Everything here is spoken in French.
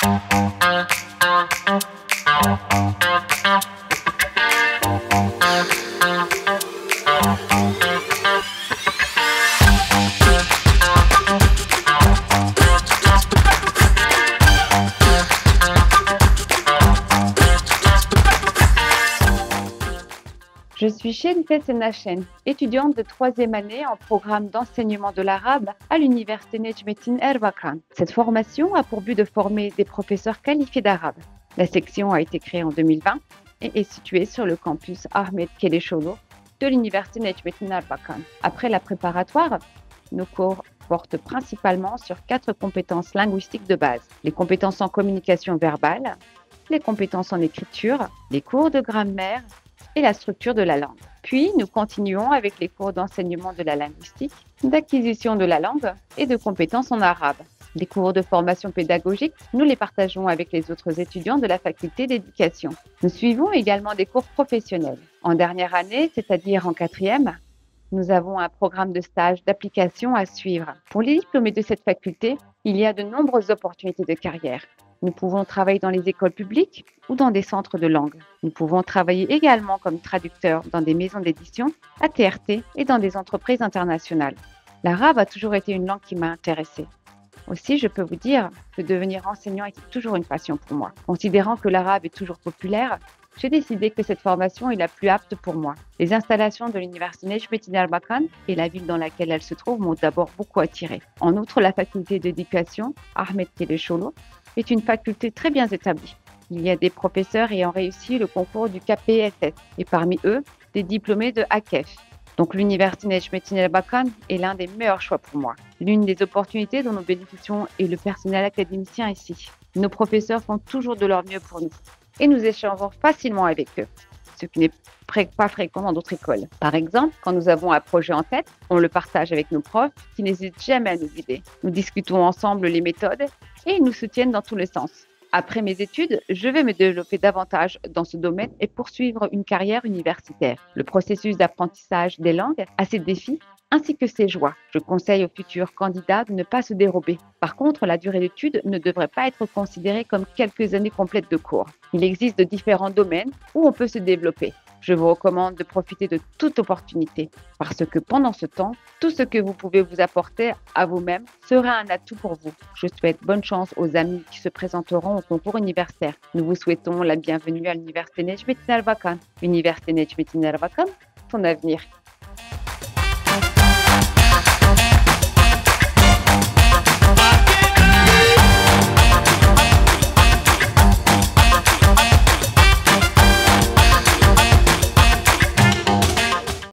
Je suis Shenfes Senachen, étudiante de 3e année en programme d'enseignement de l'arabe à l'université Necmettin Erbakan. Cette formation a pour but de former des professeurs qualifiés d'arabe. La section a été créée en 2020 et est située sur le campus Ahmed Kelecholo de l'université Necmettin Erbakan. Après la préparatoire, nos cours portent principalement sur 4 compétences linguistiques de base. Les compétences en communication verbale, les compétences en écriture, les cours de grammaire et la structure de la langue. Puis, nous continuons avec les cours d'enseignement de la linguistique, d'acquisition de la langue et de compétences en arabe. Les cours de formation pédagogique, nous les partageons avec les autres étudiants de la faculté d'éducation. Nous suivons également des cours professionnels. En dernière année, c'est-à-dire en 4e, nous avons un programme de stage d'application à suivre. Pour les diplômés de cette faculté, il y a de nombreuses opportunités de carrière. Nous pouvons travailler dans les écoles publiques ou dans des centres de langue. Nous pouvons travailler également comme traducteurs dans des maisons d'édition, à TRT et dans des entreprises internationales. L'arabe a toujours été une langue qui m'a intéressée. Aussi, je peux vous dire que devenir enseignant était toujours une passion pour moi. Considérant que l'arabe est toujours populaire, j'ai décidé que cette formation est la plus apte pour moi. Les installations de l'université Necmettin Erbakan et la ville dans laquelle elle se trouve m'ont d'abord beaucoup attirée. En outre, la faculté d'éducation, Ahmed Kelecholo, est une faculté très bien établie. Il y a des professeurs ayant réussi le concours du KPSS et parmi eux, des diplômés de AKEF. Donc l'université Necmettin Erbakan est l'un des meilleurs choix pour moi. L'une des opportunités dont nous bénéficions est le personnel académicien ici. Nos professeurs font toujours de leur mieux pour nous et nous échangeons facilement avec eux, ce qui n'est pas fréquent dans d'autres écoles. Par exemple, quand nous avons un projet en tête, on le partage avec nos profs qui n'hésitent jamais à nous guider. Nous discutons ensemble les méthodes et ils nous soutiennent dans tous les sens. Après mes études, je vais me développer davantage dans ce domaine et poursuivre une carrière universitaire. Le processus d'apprentissage des langues a ses défis ainsi que ses joies. Je conseille aux futurs candidats de ne pas se dérober. Par contre, la durée d'études ne devrait pas être considérée comme quelques années complètes de cours. Il existe de différents domaines où on peut se développer. Je vous recommande de profiter de toute opportunité parce que pendant ce temps, tout ce que vous pouvez vous apporter à vous-même sera un atout pour vous. Je souhaite bonne chance aux amis qui se présenteront au concours universitaire. Nous vous souhaitons la bienvenue à l'université Necmettin Erbakan. L'université Necmettin Erbakan, son avenir.